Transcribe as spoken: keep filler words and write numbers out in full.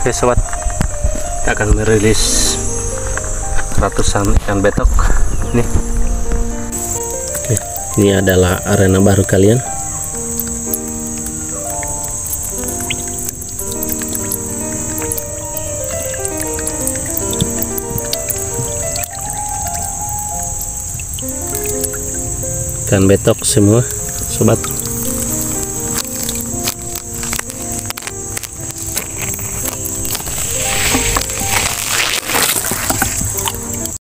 Oke sobat, kita akan merilis ratusan ikan betok. Nih, Oke, ini adalah arena baru kalian. Ikan betok semua sobat.